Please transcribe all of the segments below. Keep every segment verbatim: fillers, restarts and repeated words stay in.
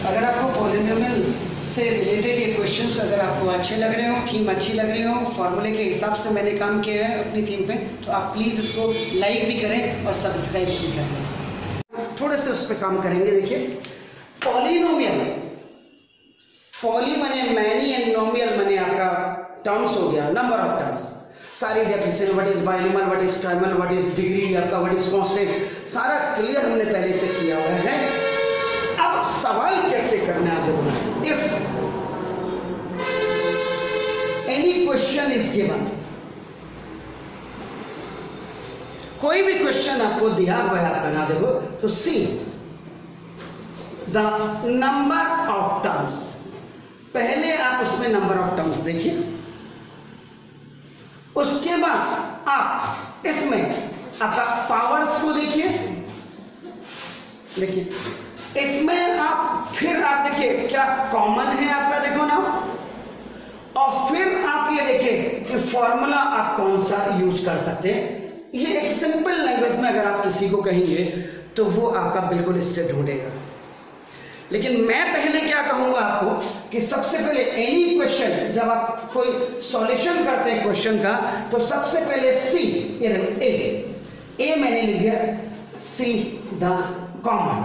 अगर आपको पॉलिनोमियल से रिलेटेड ये क्वेश्चंस अगर आपको अच्छे लग रहे हो, थीम अच्छी लग रही हो, फॉर्मूले के हिसाब से मैंने काम किया है अपनी थीम पे, तो आप प्लीज़ इसको लाइक भी करें और सब्सक्राइब भी करें। थोड़े से उस पर काम करेंगे। देखिए पॉलिनोमियल, पॉली मने मैनी एंड नोमियल मने आपका टर्म्स हो गया, नंबर ऑफ टर्म्स, सारी definition, what is binomial, what is trinomial, what is degree आपका, व्हाट इज कांस्टेंट, सारा क्लियर हमने पहले से किया हुआ है। अब सवाल कैसे करना है? If any question is given, कोई भी क्वेश्चन आपको दिया हुआ है आपका ना, देखो तो see the number of terms, पहले आप उसमें नंबर ऑफ टर्म्स देखिए, उसके बाद आप इसमें आपका पावर्स को देखिए, देखिए इसमें आप फिर आप देखिए क्या कॉमन है आपका, देखो ना, और फिर आप ये देखिए कि फॉर्मूला आप कौन सा यूज कर सकते हैं। ये एक सिंपल लैंग्वेज में अगर आप किसी को कहेंगे तो वो आपका बिल्कुल इससे ढूंढेगा। लेकिन मैं पहले क्या कहूंगा आपको कि सबसे पहले एनी क्वेश्चन, जब आप कोई सॉल्यूशन करते हैं क्वेश्चन का, तो सबसे पहले सी, ये ए, ए मैंने लिख दिया, सी द कॉमन,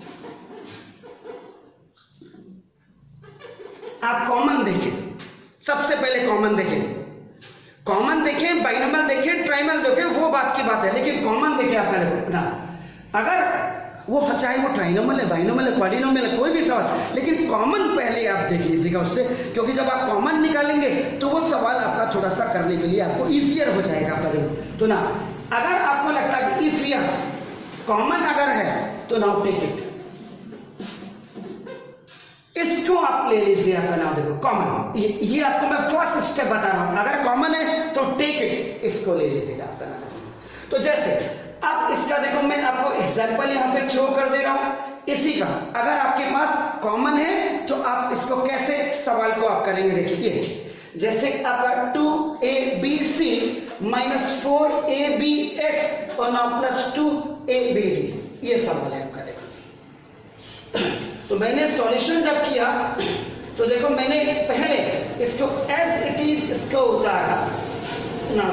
आप कॉमन देखें, सबसे पहले कॉमन देखें, कॉमन देखें, बाइनोमियल देखें, ट्राइमल देखें, वो बात की बात है, लेकिन कॉमन देखें आपका देखो ना, अगर वो चाहे वो ट्राइनोमियल है, बाइनोमियल है, क्वाड्रिनोमियल है, कोई भी सवाल, लेकिन कॉमन पहले आप देख लीजिएगा उससे, क्योंकि जब आप कॉमन निकालेंगे तो वो सवाल आपका थोड़ा सा करने के लिए आपको इजियर हो जाएगा आपका देखो। तो ना अगर आपको लगता है कि इफ यस कॉमन अगर है तो नाउ टेक इट, इसको आप ले लीजिए आपका नाम देखो कॉमन, ये, ये आपको मैं फर्स्ट स्टेप बता रहा हूं, अगर कॉमन है तो टेक इट, इसको ले लीजिएगा आपका नाम। तो जैसे अब इसका देखो मैं आपको एग्जांपल यहां पे थ्रो कर दे रहा हूं इसी का, अगर आपके पास कॉमन है तो आप इसको कैसे सवाल को आप करेंगे, देखिए ये जैसे आपका two A B C minus four A B X और now plus two A B D, ये सवाल है आपका देखो। तो मैंने सॉल्यूशन जब किया तो देखो मैंने पहले इसको एज इट इज इसको उतारा ना,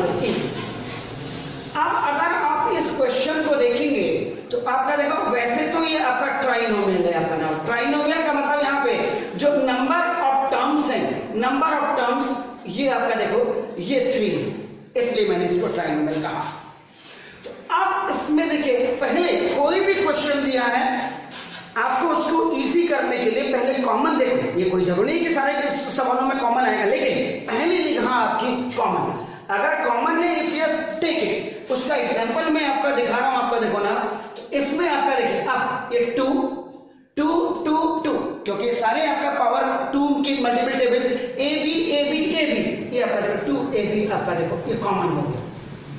अब अगर आप इस क्वेश्चन को देखेंगे तो आपका देखो वैसे तो ये आपका ट्राइनोमियल है आपका नाम, ट्राइनोमियल का मतलब यहाँ पे जो नंबर ऑफ टर्म्स है, नंबर ऑफ टर्म्स ये आपका देखो ये थ्री है, इसलिए मैंने इसको ट्राइनोमियल कहा। तो आप इसमें देखिए पहले कोई भी क्वेश्चन दिया है आपको उसको इजी करने के लिए पहले कॉमन देखो, ये कोई जरूरी नहीं कि सारे सवालों में कॉमन आएगा, लेकिन पहले लिखा आपकी कॉमन, अगर कॉमन है इफ यस टेक इट, उसका एग्जांपल मैं आपका दिखा रहा हूं आपका देखो ना, तो इसमें आपका देखिए अब ये टू टू टू टू, क्योंकि सारे आपका पावर टू की multiple table A B A B A B, ये आपका देखो टू ए बी आपका देखो ये कॉमन हो गया।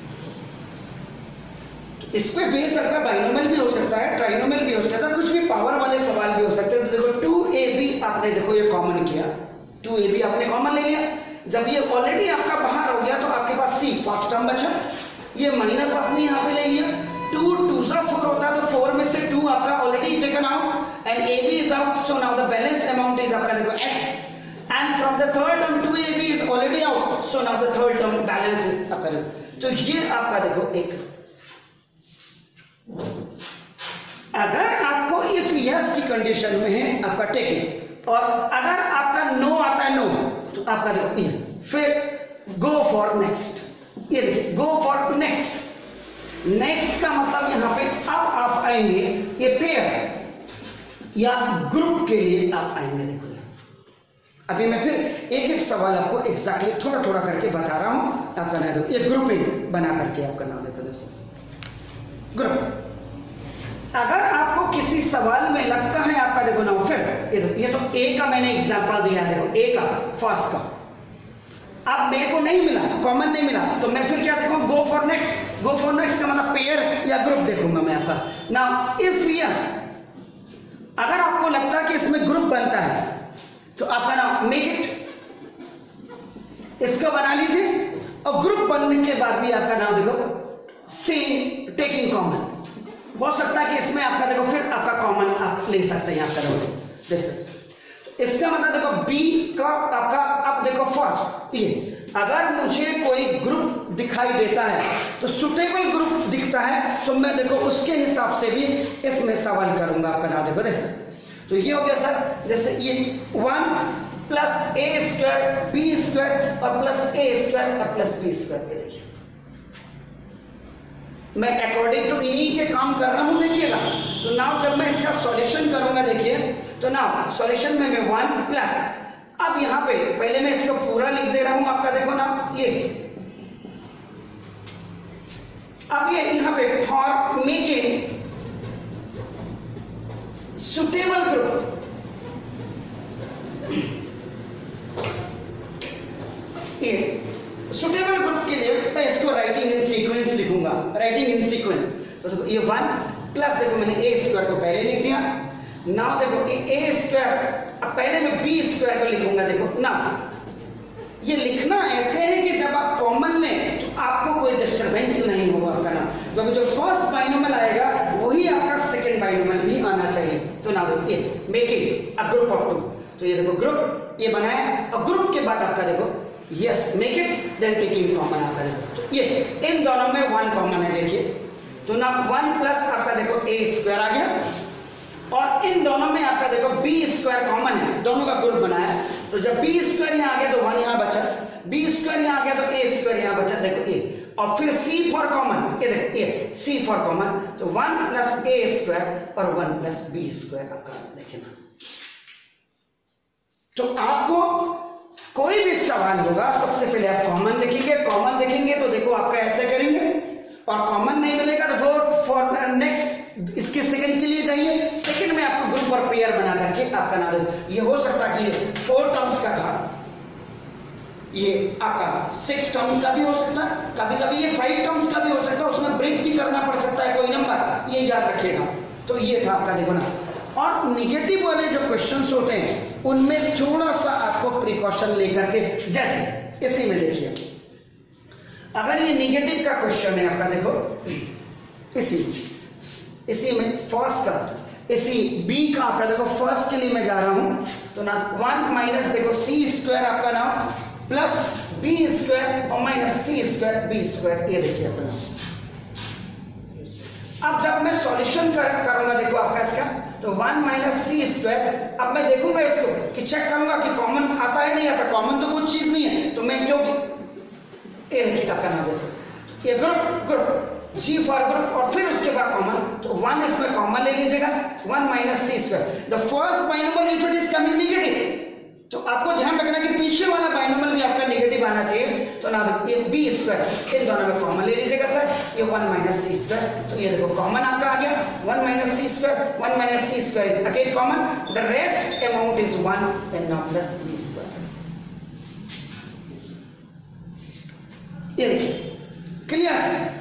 तो इस पे बेस आपका बाइनोमियल भी हो सकता है, ट्राइनोमियल भी हो सकता है, कुछ भी पावर वाले सवाल भी हो सकते हैं। तो देखो टू ए बी आपने देखो ये कॉमन किया, टू ए बी आपने कॉमन ले लिया, जब ये ऑलरेडी आपका बाहर हो गया तो आपके पास सी फर्स्ट टर्म बचा, ये माइनस आपने यहाँ पे ले लिया, टू टू सा फोर होता है तो फोर में से टू आपका already taken out and A B is out, so now the balance amount is आपका देखो X, and from the third term two A B is already out, so now the third term balance is आपका देखो। तो ये आपका देखो एक, अगर आपको इफ यस की कंडीशन में है आपका टेक इट, और अगर आपका नो आता है नो तो आपका देखो ये, फिर गो फॉर नेक्स्ट, ये देखिए गो फॉर नेक्स्ट, नेक्स्ट का मतलब यहां पे अब आप आएंगे ये पेयर या ग्रुप के लिए आप आएंगे। देखो अभी मैं फिर एक एक सवाल आपको एग्जैक्टली थोड़ा थोड़ा करके बता रहा हूं, आपका नाम देखो ये ग्रुपिंग बना करके आपका नाम देखो ग्रुप। अगर आपको किसी सवाल में लगता है आपका देखो ना, फिर ये तो ये तो ए का मैंने एग्जांपल दिया, देखो ए का फर्स्ट का, अब मेरे को नहीं मिला, कॉमन नहीं मिला, तो मैं फिर क्या देखूं, go for next, go for next का मतलब पेयर या ग्रुप देखूंगा मैं आपका। नाउ इफ यस, अगर आपको लगता है कि इसमें ग्रुप बनता है तो आपका नाम मेक इट, इसको बना लीजिए, और ग्रुप बनने के बाद भी आपका नाम देखो सी टेकिंग कॉमन, हो सकता है कि इसमें आपका देखो फिर आपका कॉमन आप ले सकते हैं आपका देखो दिस इज, इसका मतलब देखो बी का आपका, अब देखो फर्स्ट ये, अगर मुझे कोई ग्रुप दिखाई देता है तो सुटेबल ग्रुप दिखता है तो मैं देखो उसके हिसाब से भी इसमें सवाल करूंगा आपका नाम देखो दिस इज। तो ये हो गया सर, जैसे ये one plus A square B square और प्लस ए स्क्वायर और प्लस बी स्क्वायर, ये देखिए मैं अकॉर्डिंग टू इन्हीं के काम कर रहा हूं देखिएगा। तो नाउ जब मैं इसका सॉल्यूशन करूंगा देखिए, तो नाउ सॉल्यूशन में मैं वन प्लस, अब यहां पे पहले मैं इसको पूरा लिख दे रहा हूं आपका देखो ना ये, अब ये यहां पे फॉर मेकिंग सुटेबल ग्रुप, ये सुटेबल ग्रुप के लिए मैं इसको राइटिंग इन सीक्वेंस लिखूंगा, राइटिंग इन सीक्वेंस। तो देखो ये वन प्लस देखो मैंने ए स्क्वायर को पहले लिख दिया, नाउ देखो ए स्क्वायर, अब पहले मैं बी स्क्वायर को लिखूंगा देखो ना। ये लिखना ऐसे है कि जब आप कॉमन लें तो आपको कोई डिस्टर्बेंस नहीं होगा आपका नाम, क्योंकि जो फर्स्ट बाइनोमियल आएगा वही आपका सेकंड बाइनोमियल भी आना चाहिए। तो ना देखो ये making a group of two, तो ये देखो ग्रुप ये बनाया, और ग्रुप के बाद आपका देखो yes make it then taking common आपका देखो, तो ये इन दोनों में वन कॉमन है देखिए। तो ना वन प्लस आपका देखो ए स्क्वायर आ गया, और इन दोनों में आपका देखो बी स्क्वायर कॉमन है, दोनों का ग्रुप बनाया। तो जब बी स्क्वायर यहाँ आ गया तो वन यहाँ बचा, बी स्क्वायर यहाँ आ गया तो ए स्क्वायर यहाँ बचा देखो ए, और फिर सी फॉर कॉमन, ये देखो ये सी फॉर कॉमन, तो वन प्लस ए स्क्वायर और वन प्लस बी स्क्वायर आपका देखिए ना। तो आपको कोई भी सवाल होगा सबसे पहले आप कॉमन देखेंगे, कॉमन देखेंगे तो देखो आपका ऐसे करेंगे, और कॉमन नहीं मिलेगा तो गो फॉर नेक्स्ट, इसके सेकंड के लिए जाइए, सेकंड में आपको ग्रुप और पेयर बना करके आपका नाम दो। ये हो सकता है कि फोर टर्म्स का था, ये आपका सिक्स टर्म्स का भी हो सकता है, कभी कभी ये फाइव टर्म्स का भी हो सकता है, उसमें ब्रेक भी करना पड़ सकता है कोई नंबर, ये याद रखिएगा। तो ये था आपका देखो ना। और निगेटिव वाले जो क्वेश्चंस होते हैं उनमें थोड़ा सा आपको प्रिकॉशन लेकर के, जैसे इसी में देखिए अगर ये निगेटिव का क्वेश्चन है आपका देखो, इसी इसी में फर्स्ट का, इसी बी का आपका देखो फर्स्ट के लिए मैं जा रहा हूं, तो ना वन माइनस देखो सी स्क्वायर आपका नाम प्लस बी स्क्वायर और minus C square B square, ये देखिए अपना। अब जब मैं सॉल्यूशन कर, करूंगा देखो आपका इसका, तो वन माइनस सी स्क्वायर, अब मैं देखूंगा इसको कि चेक करूंगा कि कॉमन आता है नहीं आता, कॉमन तो कुछ चीज नहीं है, तो मैं क्यों ये देखिए आपका नाम जैसे ये group group G for group, और फिर उसके बाद कॉमन, तो वन इसमें कॉमन ले लीजिएगा, one minus C square, the first binomial if it is coming negative, तो आपको ध्यान रखना कि पीछे वाला बाइनोमियल भी आपका नेगेटिव आना चाहिए। तो ना ये बी स्क्वायर, इन दोनों में कॉमन ले लीजिएगा सर, ये वन माइनस सी स्क्वायर, तो ये देखो कॉमन आपका आ गया, one minus C square, one minus C square is again common, the rest amount is one and not plus B square. ये देखिए क्लियर है।